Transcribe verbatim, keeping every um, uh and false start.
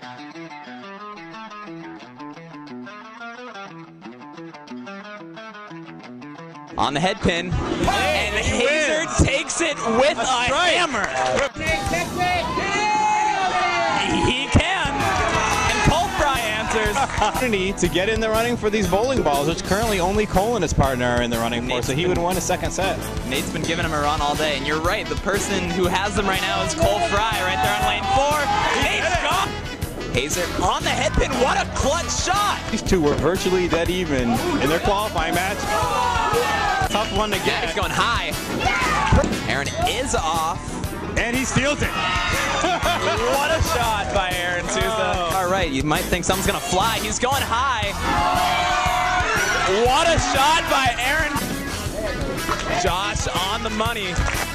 On the head pin, and Hazer takes it with a hammer. He can, and Colfry answers. Opportunity to get in the running for these bowling balls, which currently only Cole and his partner are in the running for, so he would win a second set. Nate's been giving him a run all day, and you're right, the person who has them right now is Cole Fry right there on lane four. Nate's gone. Hazer on the head pin, what a clutch shot! These two were virtually dead even in their qualifying match. Tough one to get. Yeah, he's going high. Aaron is off. And he steals it. What a shot by Aaron Souza. Oh. All right, you might think something's gonna fly. He's going high. What a shot by Aaron. Josh on the money.